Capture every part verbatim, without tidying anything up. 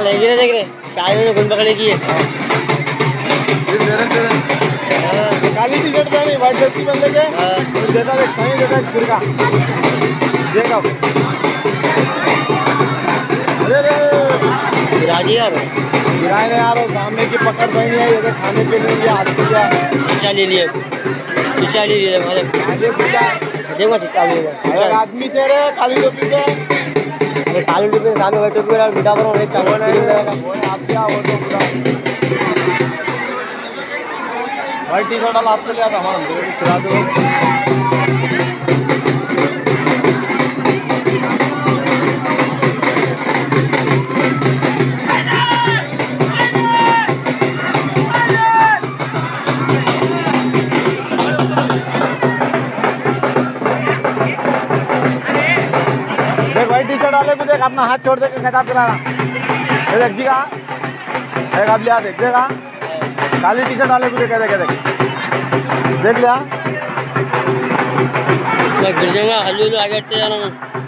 लेंगे रे, देख रहे शायद में घुन पकड़े की है। काली टी शर्ट पहनी, व्हाइट जर्सी पहन लेके देता देख सही देता है फिर का देखा। अरे रे राजी यार गिराए नहीं यार, सामने की पकड़ नहीं है ये खाने के लिए हाथ किया चीचा ले लिए चीचा ले लिए मतलब आगे चीचा देखो चीचा ले अरे आदमी चेहरे काली टोपी पे अरे काली टोपी के सामने व्हाइट टोपी वाला बिठा पर एक चांद फिल्म करेगा वो आप क्या वो तो पूरा व्हाइट टी शर्ट वाला आपको लिया था हमारा खिला दो। व्हाइट टी शर्ट वाले भी देख अपना हाथ छोड़ दे के खिताब दिलाना देख दिखा देख अब लिया देख देखा काली टी शर्ट वाले भी देखे देखे देख देख लिया मैं गिर जाऊंगा हल्लू हल्लू आगे हटते जाना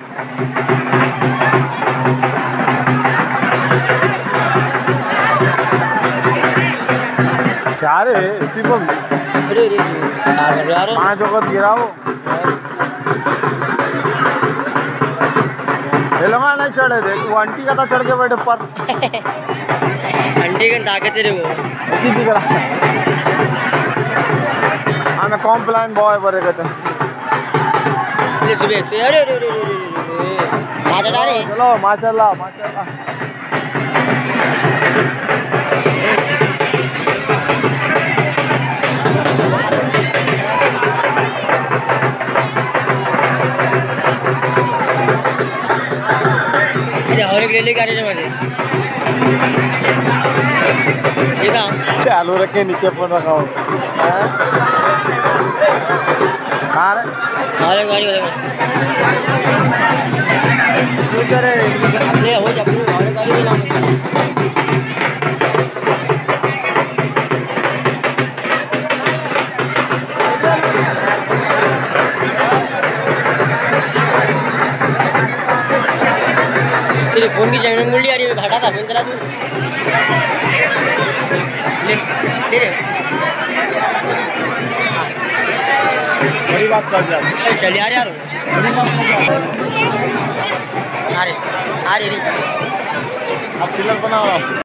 क्या रे इतनी को अरे अरे क्या कर रहा है पाँच वक्त गिरा वो हेलमा नहीं चढ़े थे वो आंटी का था चढ़ के बैठे पर आंटी का ताकत है वो ऐसी दिख रहा हाँ मैं कॉम्प्लाइन बॉय बड़े कहते ये सुबह से अरे अरे अरे अरे माचा डाले चलो माशाल्लाह माशाल्लाह और एक ले लेके आ रहे हैं मुझे चालू रखे नीचे पर रखा हो कहाँ रे हमारे गाड़ी वाले अपने हो जब हमारे गाड़ी में नाम तेरे फोन की जमीन मुंडी आ रही है घाटा था फोन करा तू ले तेरे बड़ी बात कर जा चल यार यार बड़ी बात कर जा अरे अरे अब चिल्लर बनाओ।